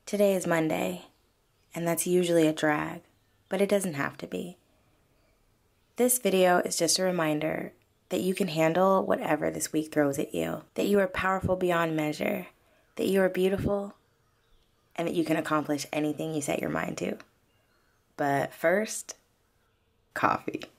Today is Monday, and that's usually a drag, but it doesn't have to be. This video is just a reminder that you can handle whatever this week throws at you, that you are powerful beyond measure, that you are beautiful, and that you can accomplish anything you set your mind to. But first, coffee.